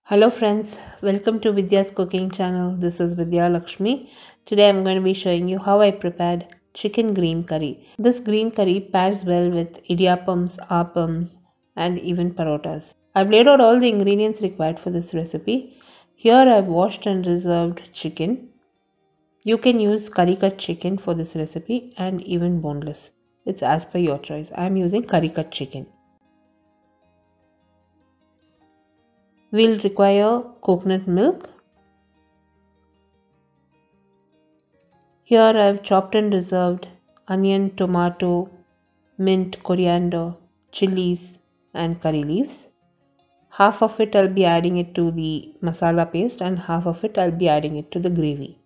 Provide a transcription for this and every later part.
Hello friends, welcome to Vidya's cooking channel. This is Vidya Lakshmi. Today I'm going to be showing you how I prepared chicken green curry. This green curry pairs well with idiyappams, appams and even parotas. I've laid out all the ingredients required for this recipe. Here I've washed and reserved chicken. You can use curry cut chicken for this recipe and even boneless. It's as per your choice. I'm using curry cut chicken. We'll require coconut milk. Here I have chopped and reserved onion, tomato, mint, coriander, chilies and curry leaves. Half of it I'll be adding it to the masala paste and half of it I'll be adding it to the gravy.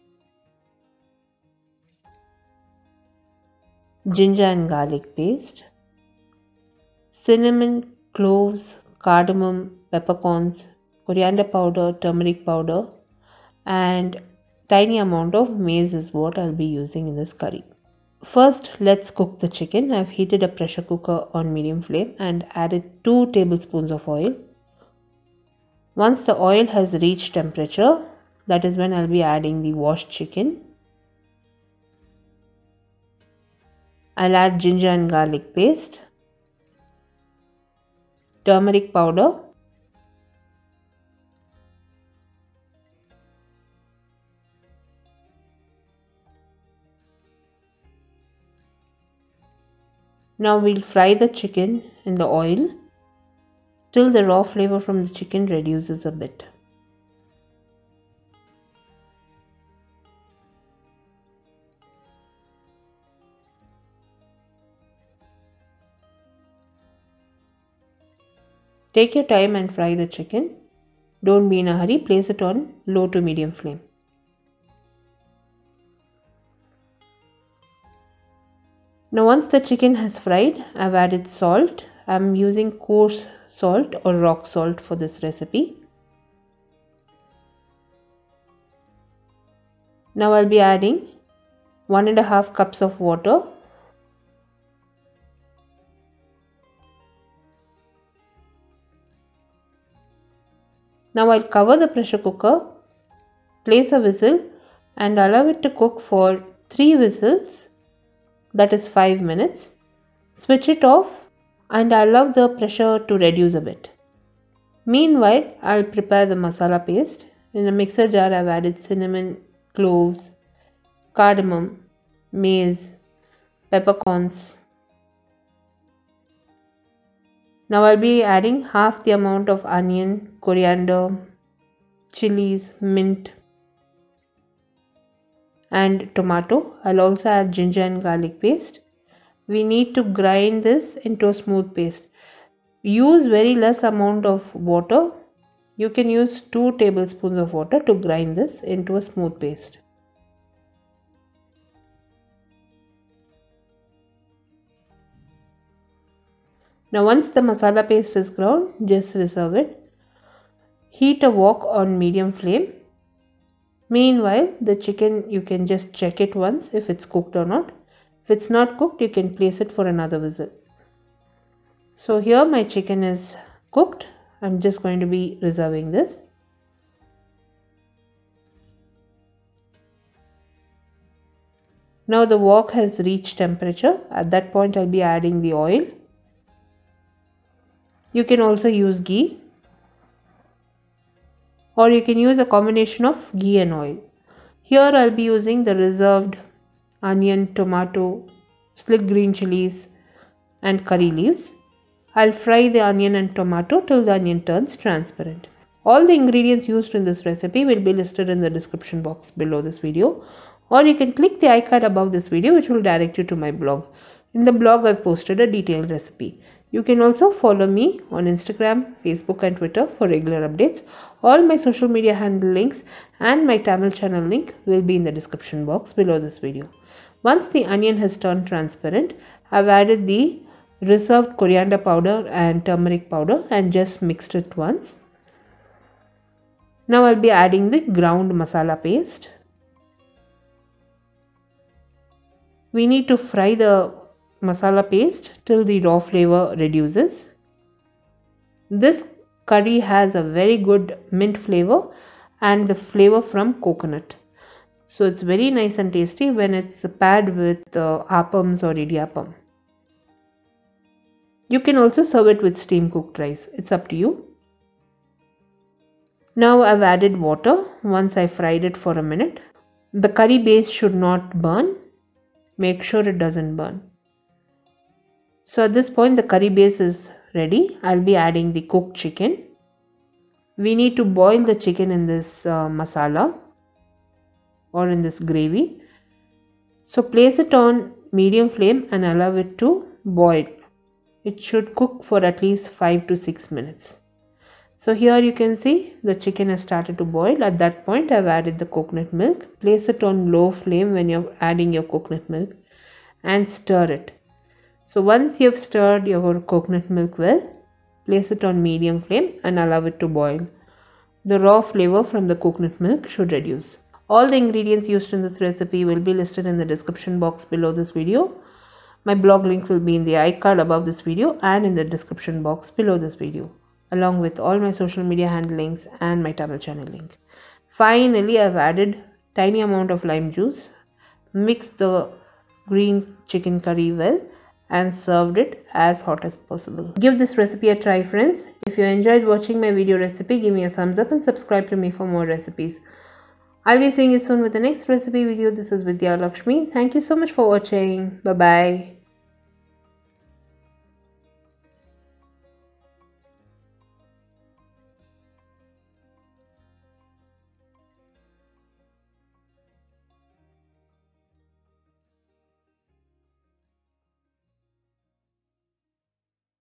Ginger and garlic paste. Cinnamon, cloves, cardamom, peppercorns, coriander powder, turmeric powder and tiny amount of maize is what I'll be using in this curry. First, let's cook the chicken. I've heated a pressure cooker on medium flame and added 2 tablespoons of oil. Once the oil has reached temperature, that is when I'll be adding the washed chicken. I'll add ginger and garlic paste, turmeric powder, now we'll fry the chicken in the oil till the raw flavor from the chicken reduces a bit. Take your time and fry the chicken. Don't be in a hurry, place it on low to medium flame. Now once the chicken has fried, I've added salt. I'm using coarse salt or rock salt for this recipe. Now I'll be adding 1.5 cups of water. Now I'll cover the pressure cooker, place a whistle and allow it to cook for 3 whistles, that is 5 minutes. Switch it off and allow the pressure to reduce a bit. Meanwhile, I'll prepare the masala paste. In a mixer jar, I've added cinnamon, cloves, cardamom, maize, peppercorns. Now I'll be adding half the amount of onion, coriander, chilies, mint and tomato. I'll also add ginger and garlic paste. We need to grind this into a smooth paste. Use very less amount of water. You can use 2 tablespoons of water to grind this into a smooth paste. Now once the masala paste is ground, just reserve it. Heat a wok on medium flame. Meanwhile, the chicken, you can just check it once if it's cooked or not. If it's not cooked, you can place it for another whistle. So here my chicken is cooked. I'm just going to be reserving this. Now the wok has reached temperature. At that point, I'll be adding the oil. You can also use ghee, or you can use a combination of ghee and oil. Here I'll be using the reserved onion, tomato, slick green chilies and curry leaves. I'll fry the onion and tomato till the onion turns transparent. All the ingredients used in this recipe will be listed in the description box below this video, or you can click the icon above this video which will direct you to my blog. In the blog I've posted a detailed recipe. You can also follow me on Instagram, Facebook and Twitter for regular updates. All my social media handle links and my Tamil channel link will be in the description box below this video. Once the onion has turned transparent, I've added the reserved coriander powder and turmeric powder and just mixed it once. Now I'll be adding the ground masala paste. We need to fry the masala paste till the raw flavor reduces. This curry has a very good mint flavor and the flavor from coconut. So it's very nice and tasty when it's paired with appams or idiyappam. You can also serve it with steam cooked rice. It's up to you. Now I've added water once I fried it for a minute. The curry base should not burn. Make sure it doesn't burn. So at this point the curry base is ready. I'll be adding the cooked chicken. We need to boil the chicken in this masala or in this gravy. So place it on medium flame and allow it to boil. It should cook for at least 5 to 6 minutes. So here you can see the chicken has started to boil. At that point I've added the coconut milk. Place it on low flame when you're adding your coconut milk and stir it. So once you've stirred your coconut milk well, place it on medium flame and allow it to boil. The raw flavor from the coconut milk should reduce. All the ingredients used in this recipe will be listed in the description box below this video. My blog link will be in the iCard above this video and in the description box below this video, along with all my social media handle links and my Tamil channel link. Finally, I've added tiny amount of lime juice, mixed the green chicken curry well and served it as hot as possible. Give this recipe a try, friends. If you enjoyed watching my video recipe, give me a thumbs up and subscribe to me for more recipes. I'll be seeing you soon with the next recipe video. This is Vidya Lakshmi. Thank you so much for watching. Bye bye.